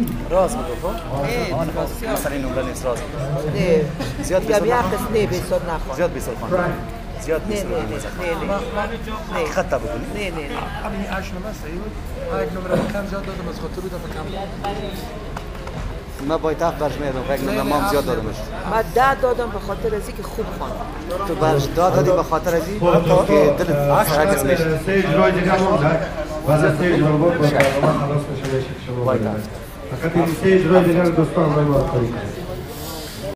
راز میگه خب مثلا این نمره نیست راز نه زیاد یا بیسود بیا نخوان قسم نه بیسود نخوان زیاد بیسود خان زیاد نه بیسود نه خطا بکنی نه نه همین 8 نمره است. یک نمره کم زیاد دادم از خاطر دفعه کم. ما باید برش میدم فکر نمره ما زیاد دادمش من 10 دادم به خاطر ازی که خوب خوان تو برش دادی به خاطر ازی که دلت سرکس میشه سه اجرای دیگه مونده بعد سه اجرا رو برنامه خلاص بشه شما فقط این سه اجرای دیگه دوستان باید موفق کنید